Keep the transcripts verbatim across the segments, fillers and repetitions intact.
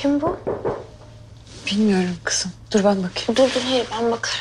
Kim bu? Bilmiyorum kızım. Dur ben bakayım. Dur dur hayır ben bakarım.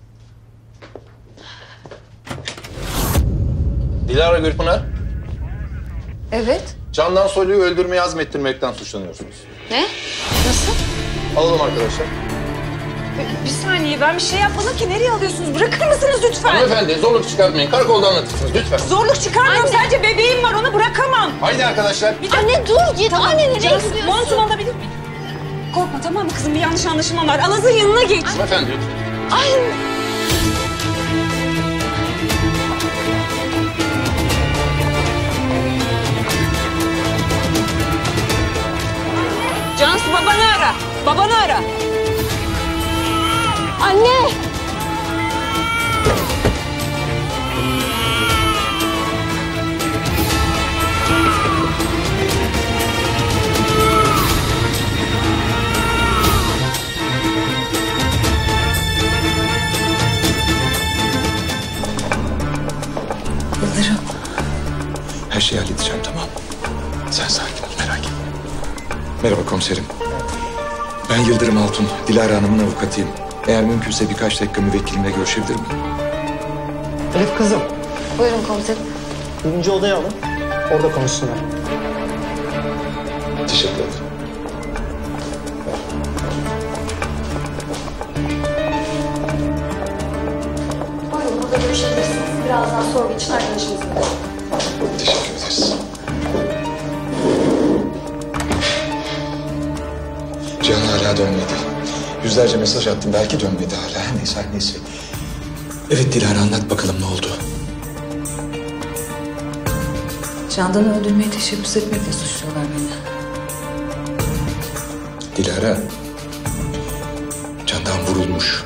Dilara Gülpınar, Evet. Candan Soylu'yu öldürmeye azmettirmekten suçlanıyorsunuz. Ne? Nasıl? Alalım arkadaşlar. Bir saniye, ben bir şey yapmadım ki. Nereye alıyorsunuz? Bırakır mısınız lütfen? Hanımefendi zorluk çıkartmayın. Karakolda anlatırsınız lütfen. Zorluk çıkarmıyorum. Sadece bebeğim var. Onu bırakamam. Haydi arkadaşlar. Anne dur git. Tamam, Anne nereye Cansu, gidiyorsun? montumu alabilir miyim? Korkma tamam mı kızım? Bir yanlış anlaşılma var. Alaz'ın yanına geç. Hanımefendi lütfen. Ay. Cansu babanı ara. Babanı ara. Anne. Yıldırım. Her şeyi halledeceğim, tamam. Sen sakin ol, merak etme. Merhaba komiserim. Ben Yıldırım Altun, Dilara Hanım'ın avukatıyım. Eğer mümkünse birkaç dakika müvekkilimle görüşebilir miyim? Elif kızım, Buyurun komiserim. birinci odaya alın. Orada konuşsunlar. Teşekkür ederim. Buyurun burada görüşebilirsiniz. Birazdan sorgu için arkadaşımız var. Teşekkür ederiz. Cihan hala dönmedi. Yüzlerce mesaj attım, belki dönmedi hala. Neyse, her neyse. Evet Dilara, anlat bakalım ne oldu? Candan'ı öldürmeye teşebbüs etmekle suçluyorlar beni. Dilara, Candan vurulmuş.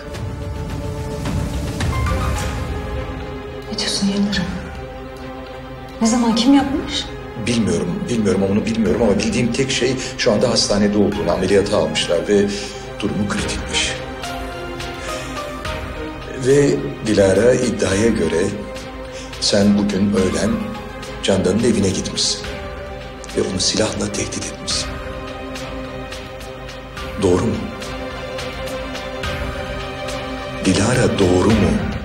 Ne diyorsun Yıldırım? Ne zaman, kim yapmış? Bilmiyorum, bilmiyorum onu bilmiyorum ama bildiğim tek şey şu anda hastanede olduğunu, ameliyata almışlar ve durumu kritikmiş. Ve Dilara, iddiaya göre sen bugün öğlen Candan'ın evine gitmişsin ve onu silahla tehdit etmişsin. Doğru mu? Dilara, doğru mu?